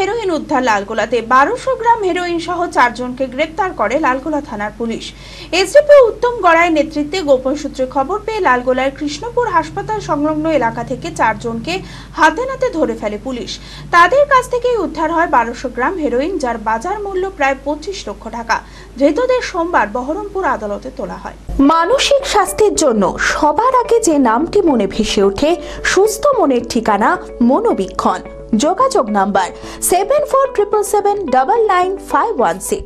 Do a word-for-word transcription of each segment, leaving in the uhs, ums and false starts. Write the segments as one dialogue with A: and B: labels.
A: Heroin উদ্ধার লালগোলাতে। বারোশো গ্রাম heroin সহ চারজনকে গ্রেপ্তার করে লালগোলা থানার পুলিশ। এসডিপিও উত্তম গড়াইয়ের নেতৃত্বে গোপন সূত্রে খবর পেয়ে লালগোলার কৃষ্ণপুর হাসপাতাল সংলগ্ন এলাকা থেকে চারজনকে হাতে নাতে ধরে ফেলে পুলিশ। তাদের কাছ থেকেই উদ্ধার হয় বারোশো গ্রাম হেরোইন, যার বাজার মূল্য প্রায় পঁচিশ লক্ষ টাকা। ধৃতদের সোমবার বহরমপুর আদালতে তোলা হয়।
B: মানসিক স্বাস্থ্যের জন্য সবার আগে যে নামটি মনে ভেসে ওঠে, সুস্থ মনের ঠিকানা মনোবীক্ষণ। যোগাযোগ number seven four triple seven double nine five one six.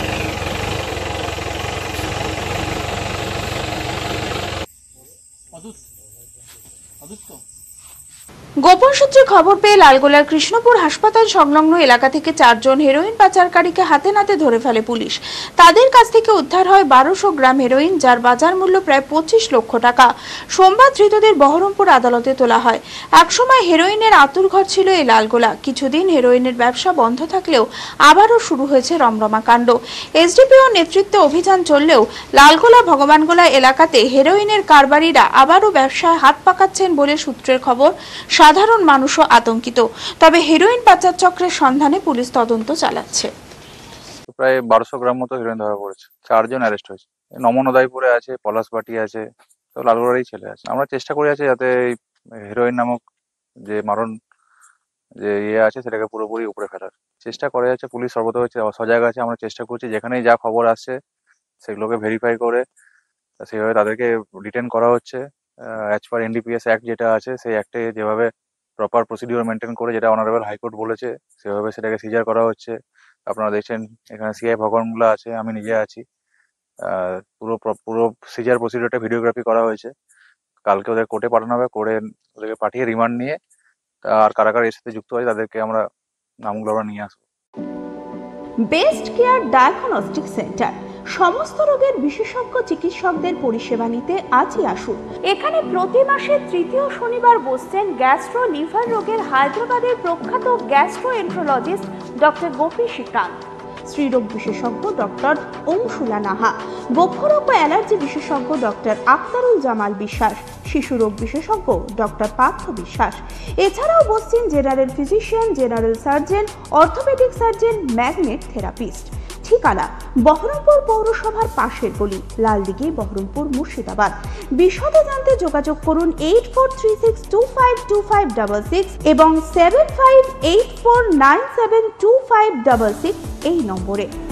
A: গোপন সূত্রে খবর পেয়ে লালগোলার কৃষ্ণপুর হাসপাতাল সংলগ্ন এলাকা থেকে চারজন হেরোইন পাচারকারীকে হাতে নাতে ধরে ফেলে পুলিশ। তাদের কাছ থেকে উদ্ধার হয় বারোশো গ্রাম হেরোইন, যার বাজার মূল্য প্রায় পঁচিশ লক্ষ টাকা। সোমবার ধৃতদের বহরমপুর আদালতে তোলা হয়। একসময় হেরোইনের আতুরঘর ছিল এই লালগোলা। কিছুদিন হেরোইনের ব্যবসা বন্ধ থাকলেও আবারও শুরু হয়েছে রমরমা কাণ্ড। এসডিপিও নেতৃত্বে অভিযান চললেও লালগোলা ভগবানগোলা এলাকাতে হেরোইনের কারবারিরা আবারও ব্যবসায় হাত পাকাচ্ছেন বলে সূত্রের খবর। সাধারণ মানুষও আতঙ্কিত। তবে হেরোইন পাচার চক্রের সন্ধানে পুলিশ তদন্ত চালাচ্ছে।
C: প্রায় বারোশো গ্রাম মতো হেরোইন ধরা পড়েছে। চারজন অ্যারেস্ট হয়েছে। নমনদাইপুরে আছে, পলাশবাটি আছে, তো লালগোলারই ছেলে আছে। আমরা চেষ্টা করে আছি যাতে হেরোইন নামক যে মারণ যে ইয়ে আছে সেটাকে পুরোপুরি উপরে ফেলার চেষ্টা করে যাচ্ছে পুলিশ। সর্বদা হচ্ছে সজাগ আছে। আমরা চেষ্টা করছি যেখানেই যা খবর আসছে সেগুলোকে ভেরিফাই করে সেভাবে তাদেরকে ডিটেন করা হচ্ছে। অ্যাজ পার এনডিপিএস অ্যাক্ট যেটা আছে সেই অ্যাক্টে যেভাবে প্রপার প্রসিডিওর মেনটেন করে, যেটা অনারেবল হাইকোর্ট বলেছে, সেভাবে সেটাকে সিজার করা হচ্ছে। আপনারা দেখছেন এখানে সিআই ভগবানগুলো আছে, আমি নিজে আছি। পুরো পুরো সিজার প্রসিডিওরটা ভিডিওগ্রাফি করা হয়েছে। কালকে ওদের কোর্টে পাঠানো হবে। কোর্টে ওদেরকে পাঠিয়ে রিমান্ড নিয়ে আর কারা কারা এর সাথে যুক্ত হয় তাদেরকে আমরা নামগুলো আমরা নিয়ে আসবো।
B: বেস্ট কেয়ার ডায়াগনস্টিক সেন্টার সমস্ত রোগের বিশেষজ্ঞ চিকিৎসকদের পরিষেবা নিতে আজই আসুন। এখানে প্রতি মাসের তৃতীয় শনিবার বসছেন গ্যাস্ট্রো লিভার রোগের হায়দ্রাবাদের প্রখ্যাত গ্যাস্ট্রোএন্ট্রোলজিস্ট ডক্টর গোপী শ্রীকান্ত, স্ত্রীরোগ বিশেষজ্ঞ ডক্টর অংশুলা নাহা, বক্ষরোগ ও অ্যালার্জি বিশেষজ্ঞ ডক্টর আক্তারুল জামাল বিশ্বাস, শিশুরোগ বিশেষজ্ঞ ডক্টর পার্থ বিশ্বাস। এছাড়াও বসছেন general physician, general surgeon, orthopaedic surgeon, magnet therapist. ঠিকানা বহরমপুর পৌরসভার পাশের গলি, লালদিঘি, বহরমপুর, মুর্শিদাবাদ। বিশদে জানতে যোগাযোগ করুন eight four three six two five two five double six এবং seven five eight four nine seven two five double six এই নম্বরে।